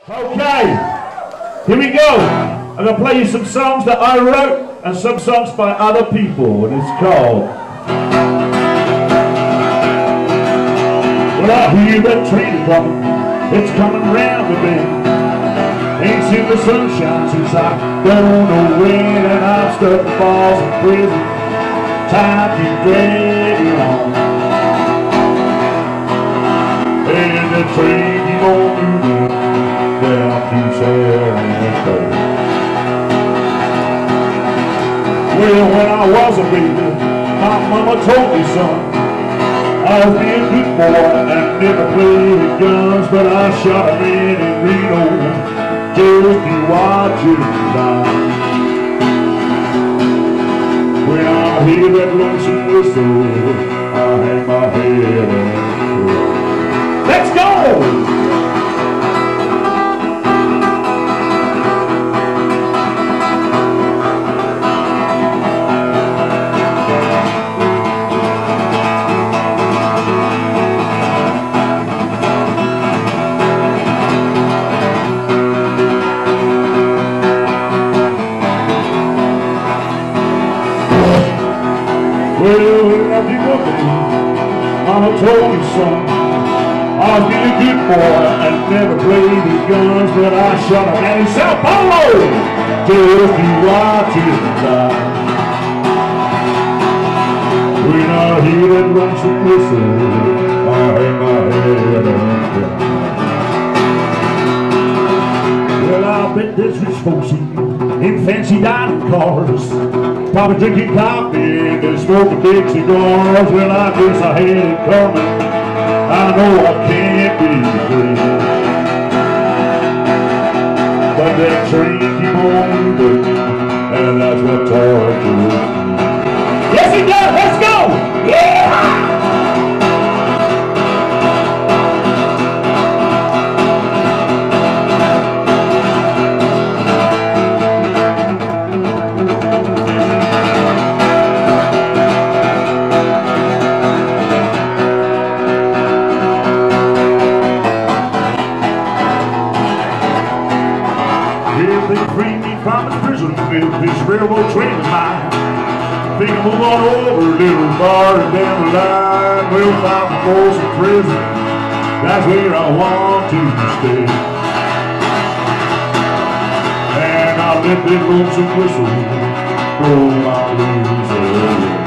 Okay, here we go. I'm going to play you some songs that I wrote and some songs by other people, and it's called Well, I hear that train coming, it's coming round the bend. Ain't seen the sunshine since I don't know when, and I'm stuck in balls in prison. Time keeps dragging on, and the train keep on moving down through San Antonio. Well, when I was a baby, my mama told me, son, I was being a good boy and never played with guns, but I shot a man in Reno just to watch him die. When I hear that lonesome whistle, I hang my head and cry. Let's go! Well, after you look at me, mama told me, son, I was being a good boy and never played with guns, but I shot a man in Sao Paulo just to watch him die. When I hear that lonesome whistle, I hang my head and cry. Well, I bet there's rich folks in fancy dining cars, probably drinking coffee and smoking big cigars. Well, I guess I had it coming, I know I can't be free, but that train keep on moving, and that's what tortures me. Yes, it does! Let's go! Yeah! If they free me from this prison, if this railroad train is mine, think I'm move on over a little farther down the line. We'll find the force of prison, that's where I want to stay. And I'll let that lonesome whistle blow my blues away.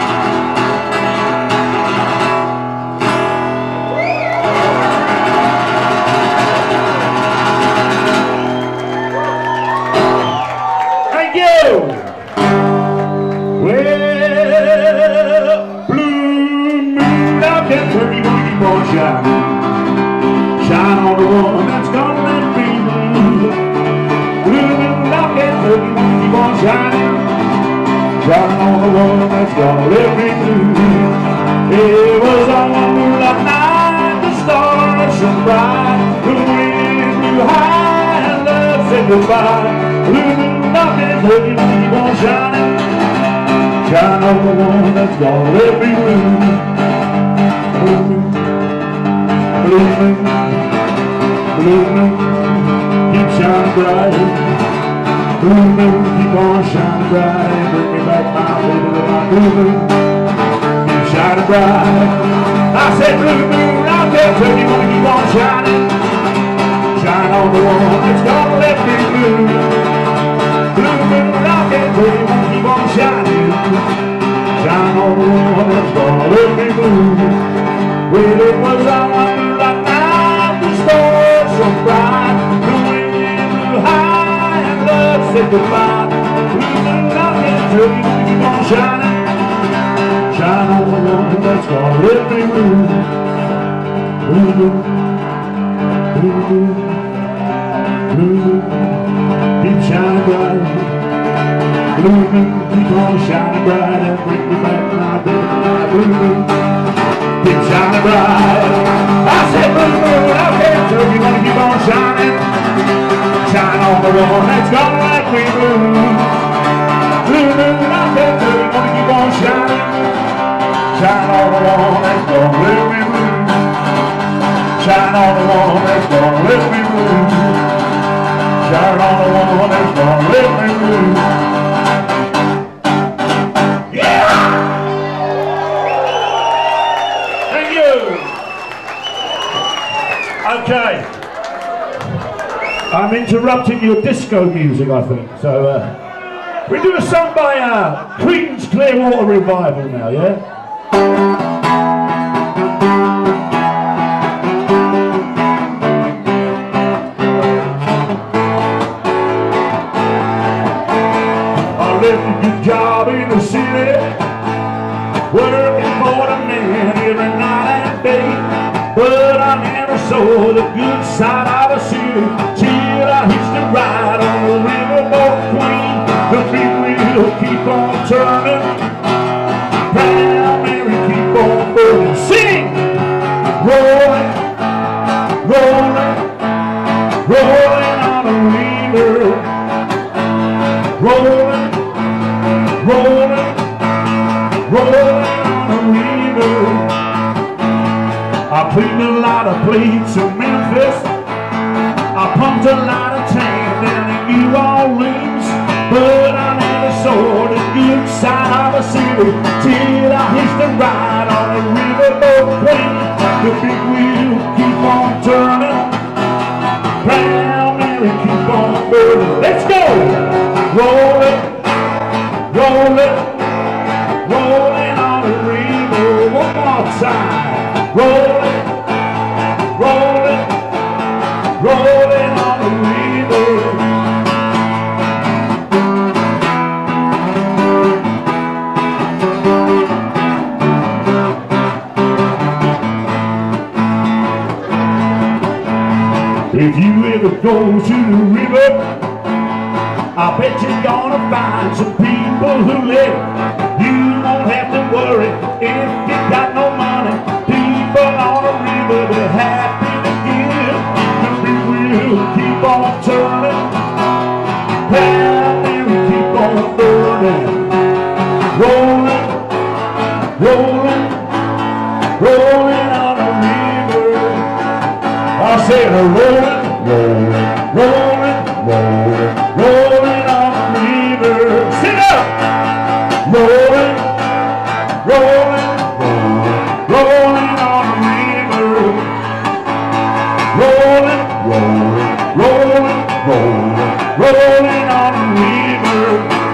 Well, blue moon out Kentucky, gonna keep on shining. Shine on the one that's gonna let me move. Blue moon out Kentucky, gonna keep on shining. Shine on the one that's gonna let me move. It was on one moonlight night, the stars shone bright, the wind blew high and love said goodbye. Blue moon out Kentucky, gonna keep on shining. Shine on the one that's gonna let me move. Blue moon, blue moon, blue moon, keep shining bright. Blue moon, keep on shining bright and bring me back my baby, my blue moon. Keep shining bright. I said blue moon, out there till you wanna keep on shining. Shine on the one that's gonna let me move. Blue moon, out there till you wanna keep on shining. Shine on the one that's gonna let me move. Well, it was on one moonlight night, the stars shone bright, the wind blew high and love said goodbye. Blue moon out there till you keep on shining. Shine on the one that's gonna let me move. Blue moon, blue moon, blue moon, keep shining bright. Blue moon, keep on shining bright and bring me back my baby, my blue moon. Keep shining bright. I said blue moon, out there till you wanna keep on shining. Shine on the one that's gonna let me move. Blue moon, out there till you wanna keep on shining. Shine on the one that's gonna let me move. Shine on the one that's gonna let me move. one that's gonna let me move. Yeah! Thank you. Okay. I'm interrupting your disco music, I think. So we do a song by Creedence Clearwater Revival now, yeah? Left a good job in the city, working for the man every night and day. But I never saw the good side of the city till I hitched a ride on the Riverboat Queen. The big wheel keep on turning, Proud Mary keep on burning. Sing! Rolling, rolling, rolling on the river. Rolling, rolling, rolling on the river. I cleaned a lot of plates in Memphis. I pumped a lot of tan down in New Orleans. But I never saw the good side of the city till I hitched a ride on the Riverboat Queen. The big wheel keep on turning, Proud Mary keep on burning. Let's go! Rolling, rolling, rolling on the river. One more time. Rolling, rolling, rolling on the river. If you ever go to the river, I bet you're gonna find some people who live. You won't have to worry if you got no money. People on the river, they're happy to give. The big wheel keep on turning, Proud Mary keep on burning. Rolling, rolling, rolling on the river. I said rolling, rolling, rolling, rolling, rolling on the river. Sit up! Rolling, rolling, rolling, rolling on the river. Rolling, rolling, rolling, rolling, rolling on the river.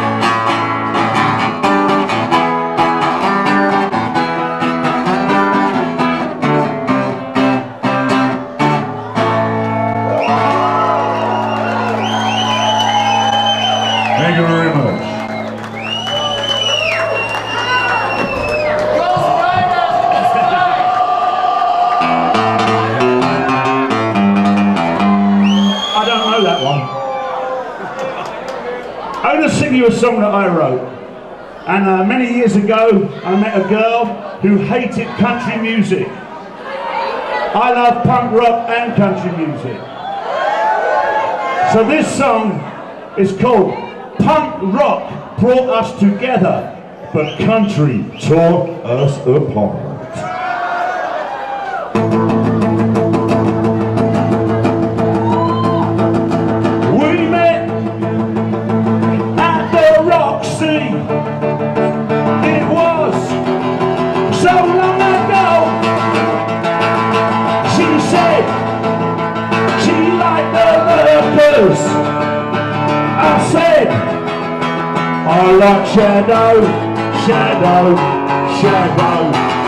Thank you very much. I don't know that one. I'm going to sing you a song that I wrote. And many years ago, I met a girl who hated country music. I love punk rock and country music. So this song is called Punk Rock Brought Us Together, but Country Tore Us Apart. We met at the Roxy. It was so long ago. She said she liked the Lurkers. I said I like Shadow, Shadow, Shadow.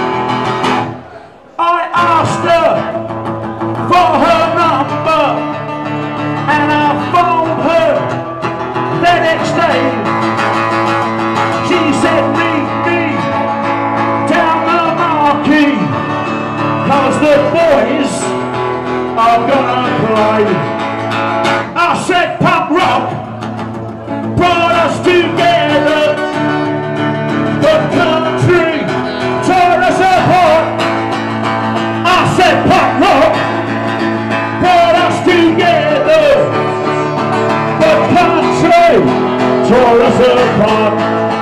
I asked her for her number and I phoned her the next day. She said meet me down the marquee, 'cause the boys are gonna play. I said punk rock brought us together, but country tore us apart. I said punk rock brought us together, but country tore us apart.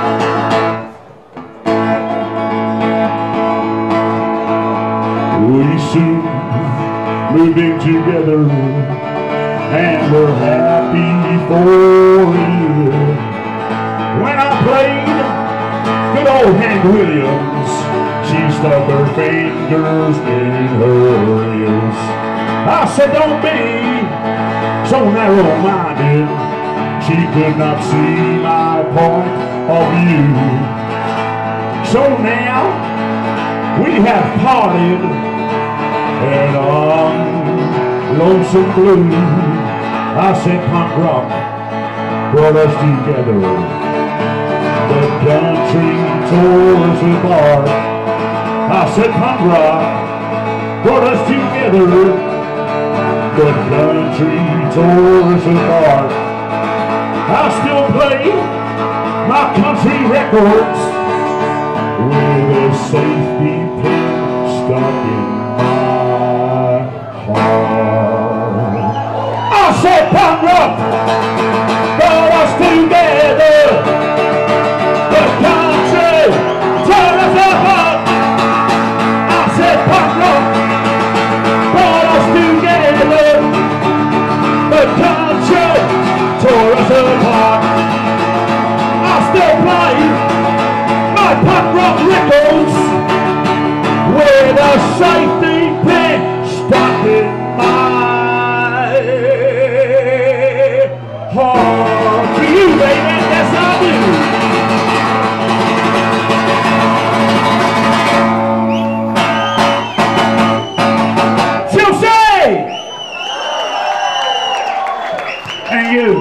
We soon moving together and we're happy. before you. When I played good old Hank Williams, she stuck her fingers in her ears. I said, don't be so narrow-minded. She could not see my point of view. So now we have parted and on Lonesome Blue. I said punk rock brought us together. The country tore us apart. I said punk rock brought us together. The country tore us apart. I still play my country records with a safety pin stuck in my heart. I said punk rock brought us together. The country tore us apart. I said punk rock brought us together. The country tore us apart. I still play my punk rock records with a safety pin stuck in my heart. For you, baby, yes I do. And you.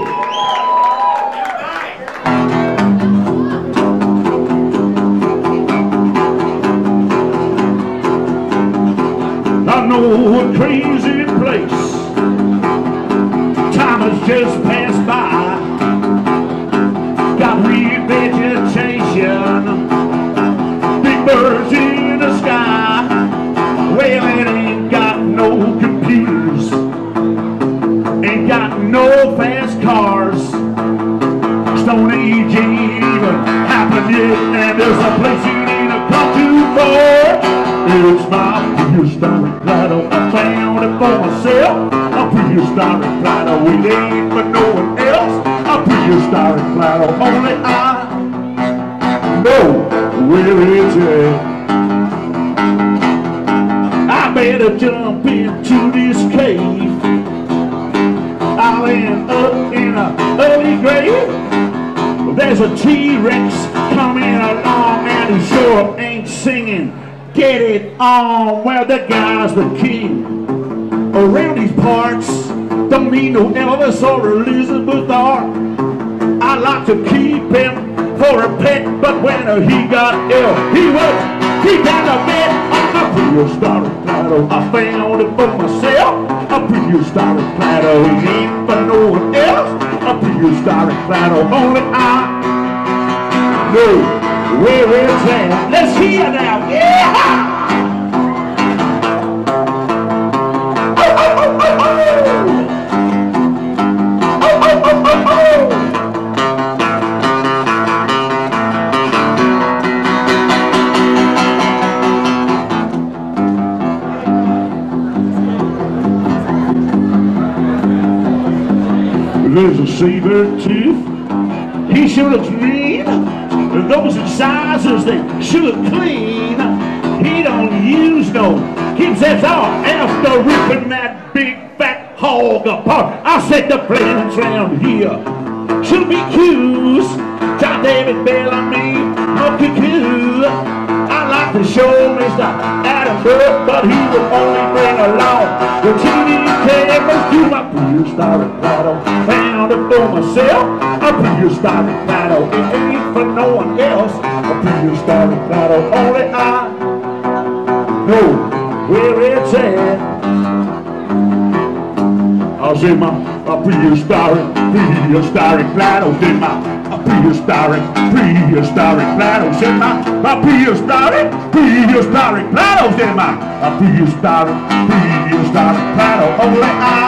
I know a crazy place. Time has just passed by. Got revegetation, big birds in the sky. Well, it ain't got no computers, ain't got no fast cars. Stone Age ain't even happened yet, and there's a place you need to come to for. It's my prehistoric plateau. I found it for myself. A prehistoric plateau. It ain't for no one else. A prehistoric plateau. Only I know where it's at. I better jump into this cave. I'll end up in a early grave. There's a T-Rex coming along and he sure ain't singing. Get it on. Well, the guy's the king around these parts. Don't need no Elvis or Elizabeth Ark. I like to keep him for a pet, but when he got ill, he got a bed on a prehistoric plateau. I found it for myself. A prehistoric plateau. He ain't for no one else. A prehistoric plateau. Only I know where it's at. Let's hear now. Yeah! Oh, oh, oh, oh, oh. Oh, oh, oh, oh, oh. There's a saber-tooth. He sure looks mean. Those incisors, they sure look clean. He don't use no himself off after ripping that big fat hog apart. I said the friends round here should be cues. John David Bellamy, no cuckoo. I like to show Mr. Adam Burke, but he would only bring along the TV cameras to my prehistoric plateau. Found it for myself. A prehistoric plateau. It ain't for no one else. A prehistoric plateau. Only I know where it's at. I'll say my prehistoric plateau. Say my prehistoric plateau. Say my prehistoric plateau. Say my prehistoric plateau. Only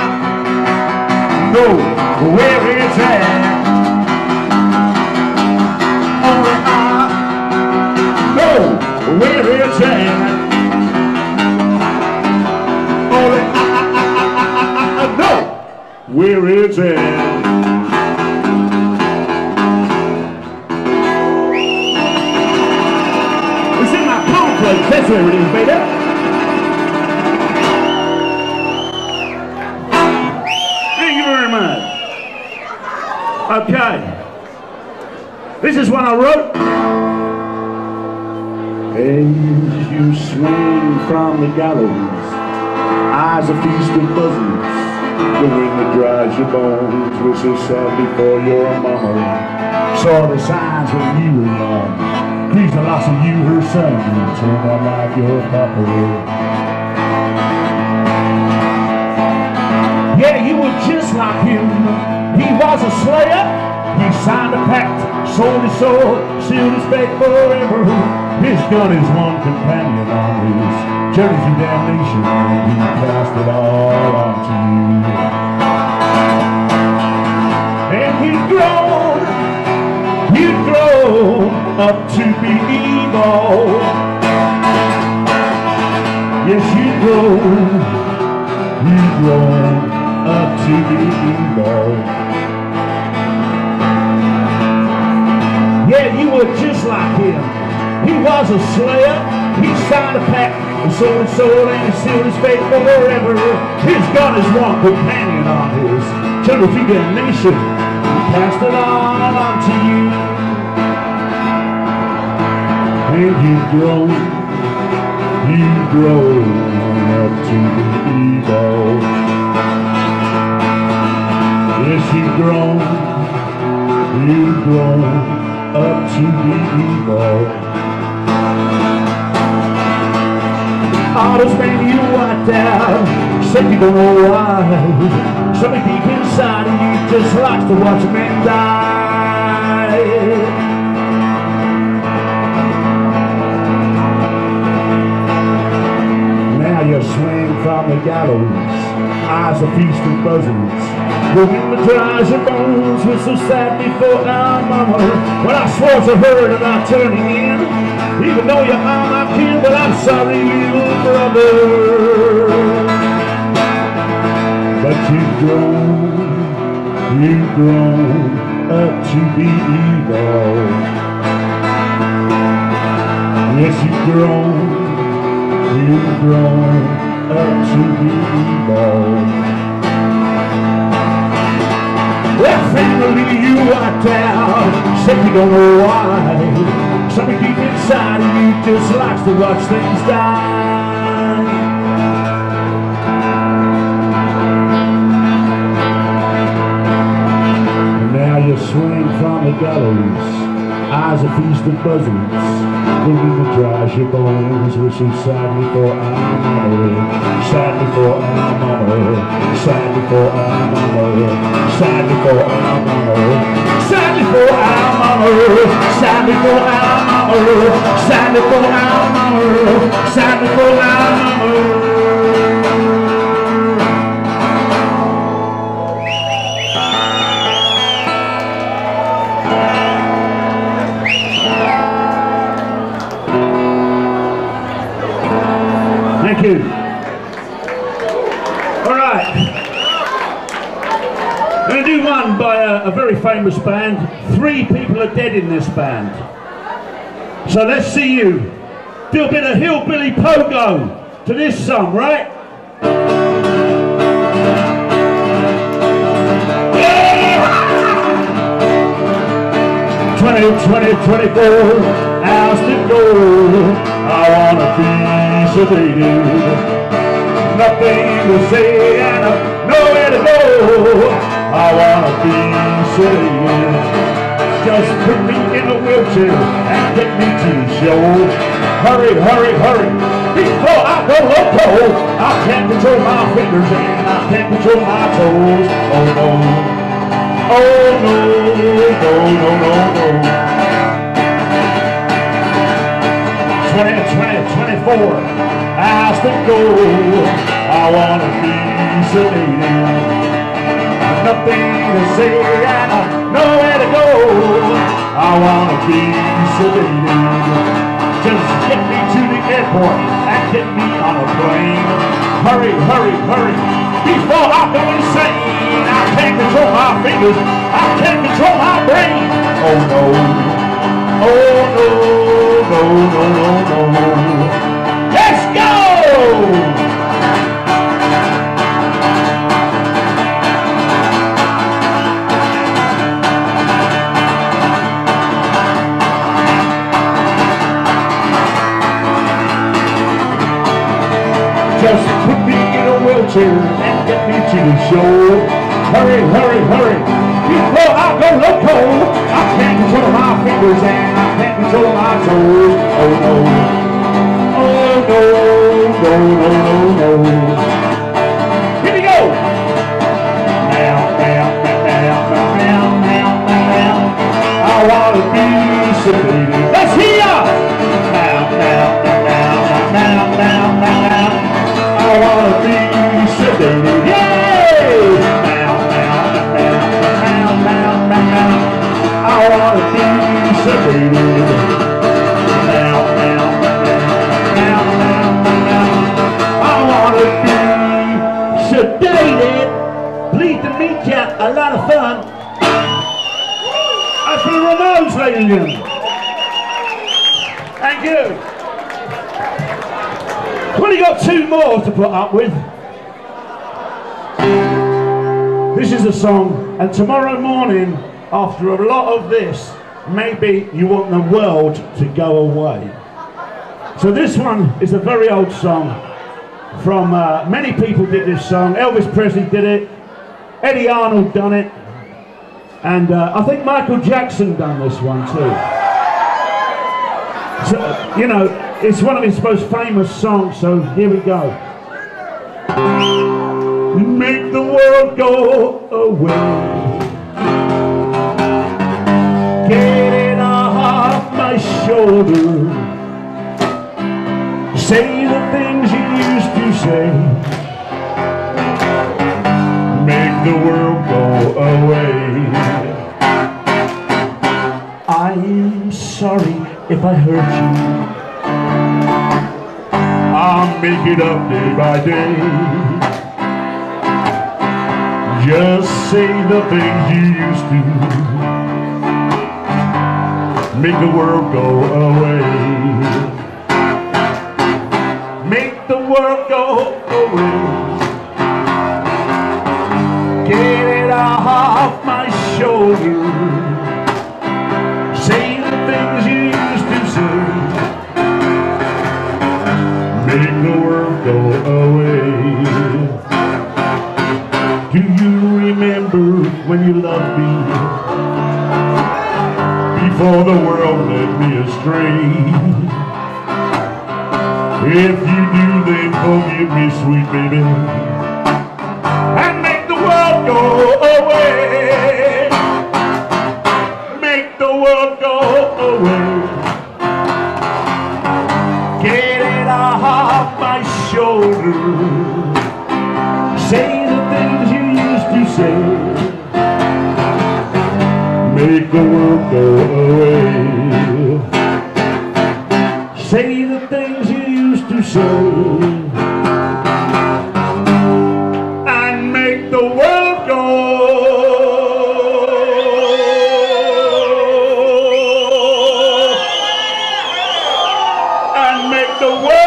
I know where it's at. Only I know where it's at. Only I know where wits end. It's in my cornflakes, that's where it is, baby. Okay, this is one I wrote. As you swing from the gallows, eyes are feast of buzzards. The wind that dries your bones whistles sadly for your mama. Saw the signs when you were young, grieved the loss of you, her son, and turned out like your papa. Yeah, you were just like him. He was a slayer, he signed a pact, sold his soul, sealed his fate forever. His gun is one companion on his journey through damnation, and he cast it all onto you. And he'd grown up to be evil. Yes, you'd grown up to be evil. Yeah, you were just like him. He was a slayer. He signed a pact and sold his soul and he sealed his fate forever. His gun is one companion on his journey through damnation. He passed it on to you. And you've grown up to be evil. Yes, you've grown up to be evil. All those men you wiped out, said you don't know why. Something deep inside of you just likes to watch men die. Now you swing from the gallows, eyes are feast of buzzards. The wind that dries your bones was so sadly for our mama. When I swore to her that I'm turning in, even though you are my kin, but I'm sorry, little brother. But you've grown up to be evil. Yes, you've grown up to be evil. That family you wiped out, said you don't know why. Something deep inside of you just likes to watch things die. And now you swing from the gallows, eyes a feast of buzzards. The wind that dries your bones, wishing sadly for our mama. Sadly for our mama. Sadly for our mama. Sadly for our mama. Sadly for our mama. Sadly for our mama. Sadly for our mama. Sadly for our mama. Thank you. All right. I'm going to do one by a very famous band. 3 people are dead in this band. So let's see you do a bit of hillbilly pogo to this song, right? Yeah! 20, 24 hours to go. I wanna be sedated. Nothing to say and nowhere to go. I wanna be sedated. Just put me in a wheelchair and get me to the show. Hurry, hurry, hurry, before I go loco. I can't control my fingers and I can't control my toes. Oh no, oh no, no, no, no, no. 24 hours to go. I wanna be sedated. Nothing to say and nowhere to go. I wanna be sedated. Just get me to the airport and get me on a plane. Hurry, hurry, hurry, before I go insane. I can't control my fingers, I can't control my brain. Oh no, oh no, no, no, no, no. Let's go! Just put me in a wheelchair and get me to the show. Hurry, hurry, hurry, before I go loco. I can't control my fingers and I can't control my toes. Oh no, oh no, no, no, no, no. Here we go. Now, now, now, now, now, now, now. I wanna be sedated. Let's hear ya. Now, now, now, now, now, now, now. I wanna be sedated, yay! Now, now, now, now, now, now. I wanna be sedated. Now, now, now, now, now. I wanna be sedated. Pleased to meet ya, a lot of fun. That's for the Ramones, ladies and gentlemen. Thank you. We've only got two more to put up with. This is a song, and tomorrow morning, after a lot of this, maybe you want the world to go away. So this one is a very old song from, many people did this song. Elvis Presley did it, Eddie Arnold done it, and I think Michael Jackson done this one too. So, you know, it's one of his most famous songs, so here we go. Make the world go away. Get it off my shoulder. Say the things you used to say. Make the world go away. I'm sorry if I hurt you. I'll make it up day by day. Just say the things you used to. Make the world go away. Make the world go away. Get it off my shoulder. Say the things you used to say. Make the world go away. Do you remember when you loved me? Before the world led me astray. If you do, then forgive me, sweet baby, and make the world go away. Make the world go away. Get it off my shoulder. Say the things you used to say. Make the world go away. Say the things you used to say. And make the world go. And make the world.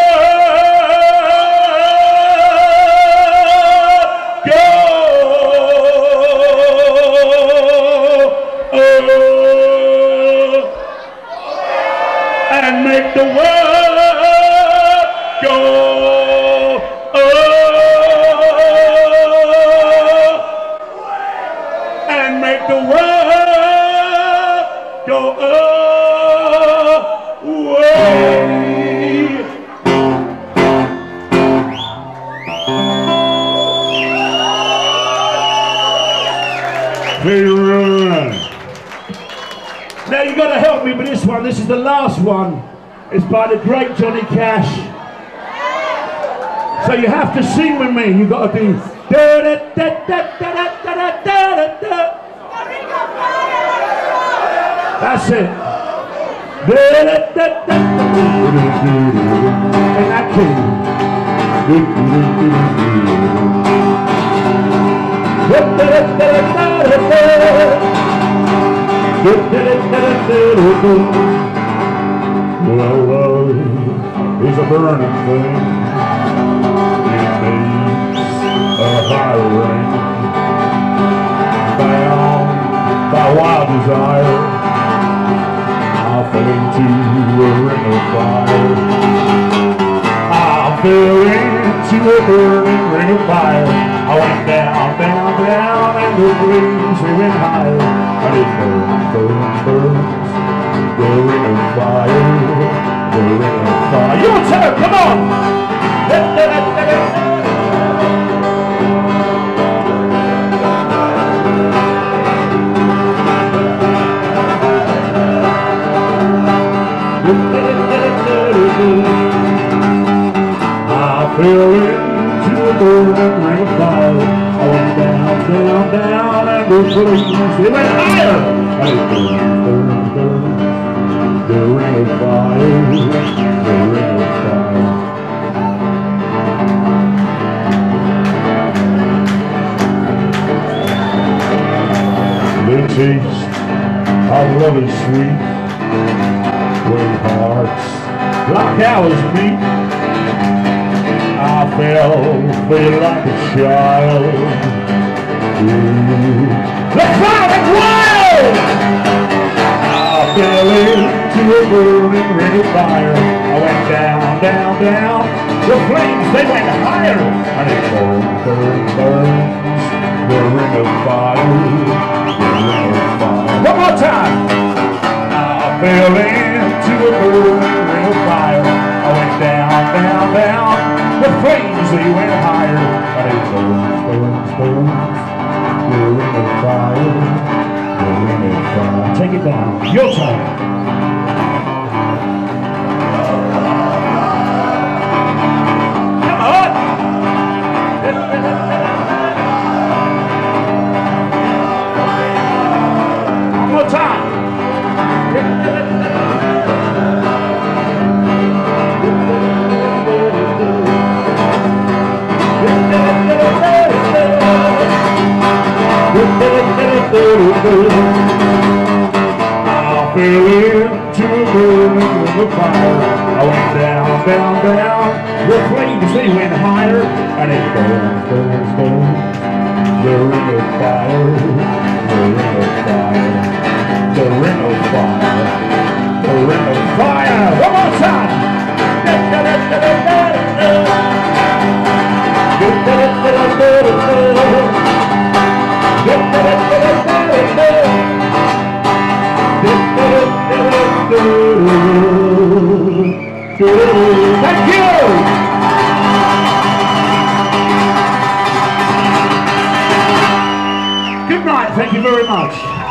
And make the world go, and make the world go away. Now you got to help me with this one. This is the last one. It's by the great Johnny Cash. So you have to sing with me. You got to do da da da da da da da da da. That's it. Da da da da da. in that cave. Well, love is a burning thing. It needs a higher ring. Bound by wild desire, I fell into a ring of fire. I fell into a burning ring of fire. I went down, down, down, and the flames they went higher. And it burns, burns, burns, the ring of fire, the ring of fire. Your turn, come on! I fell into a burning ring of fire. I went down, down, down, and the flames they went higher. And it burns, burns, burns, the ring of fire, the ring of fire. The taste of love is sweet, when hearts like ours meet. I feel like a child. Ooh. Let's fire it wild! I fell into a burning ring of fire. I went down, down, down. The flames, they went higher. And it burns, burns, burns. The ring of fire. The ring of fire. One more time. I fell into a burning ring of fire. I went down, down, down. The flames, they went higher. And it burns, burns, burns. The ring of fire. The ring of fire. Take it down. Your time. Come on. One more time. I fell into a burning ring of fire. I went down, down, down. The flames, they went higher. And it burns, burns, burns. The ring of fire, the ring of fire, the ring of fire, the ring of fire. One more time. Thank you! Good night, thank you very much.